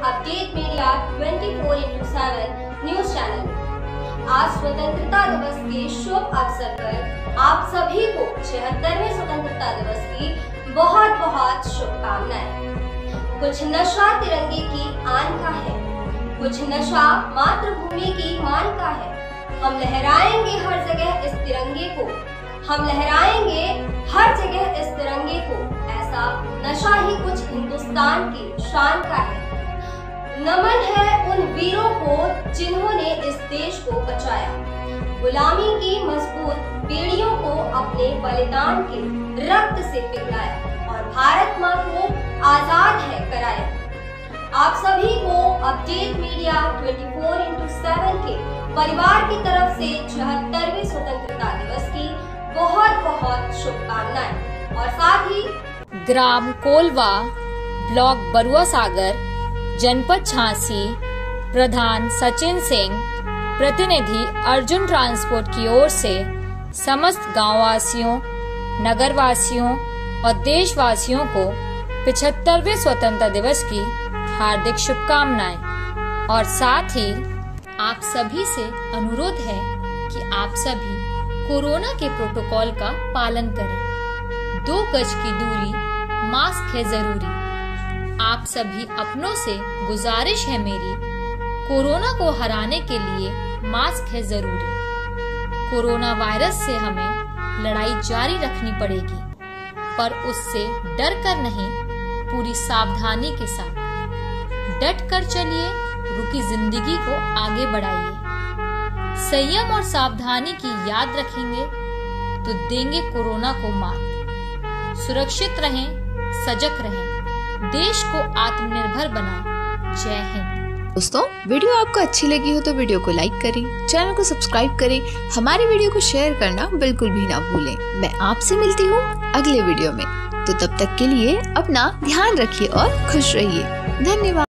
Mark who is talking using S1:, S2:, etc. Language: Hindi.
S1: अपडेट मीडिया 24/7 न्यूज चैनल में आज स्वतंत्रता दिवस के शुभ अवसर पर आप सभी को 76वें स्वतंत्रता दिवस की बहुत बहुत शुभकामनाएं। कुछ नशा तिरंगे की आन का है, कुछ नशा मातृभूमि की मान का है। हम लहराएंगे हर जगह इस तिरंगे को, हम लहराएंगे हर जगह इस तिरंगे को। ऐसा नशा ही कुछ हिंदुस्तान की शान का है। नमन है उन वीरों को जिन्होंने इस देश को बचाया, गुलामी की मजबूत बेड़ियों को अपने बलिदान के रक्त से पिघलाया और भारत मां को आजाद है कराया। आप सभी को अपडेट मीडिया 24/7 के परिवार की तरफ से 76वें स्वतंत्रता दिवस की बहुत बहुत शुभकामनाएं। और साथ ही
S2: ग्राम कोलवा, ब्लॉक बरुआ सागर, जनपद झांसी, प्रधान सचिन सिंह, प्रतिनिधि अर्जुन ट्रांसपोर्ट की ओर से समस्त गांववासियों, नगरवासियों और देशवासियों को 75वें स्वतंत्रता दिवस की हार्दिक शुभकामनाएं। और साथ ही आप सभी से अनुरोध है कि आप सभी कोरोना के प्रोटोकॉल का पालन करें। 2 गज की दूरी, मास्क है जरूरी। आप सभी अपनों से गुजारिश है मेरी, कोरोना को हराने के लिए मास्क है जरूरी। कोरोना वायरस से हमें लड़ाई जारी रखनी पड़ेगी, पर उससे डर कर नहीं, पूरी सावधानी के साथ डट कर चलिए, रुकी जिंदगी को आगे बढ़ाइए। संयम और सावधानी की याद रखेंगे तो देंगे कोरोना को मात। सुरक्षित रहें, सजग रहें, देश को आत्मनिर्भर बनाएं। जय हिंद।
S3: दोस्तों, वीडियो आपको अच्छी लगी हो तो वीडियो को लाइक करें, चैनल को सब्सक्राइब करें, हमारी वीडियो को शेयर करना बिल्कुल भी ना भूलें। मैं आपसे मिलती हूँ अगले वीडियो में, तो तब तक के लिए अपना ध्यान रखिए और खुश रहिए। धन्यवाद।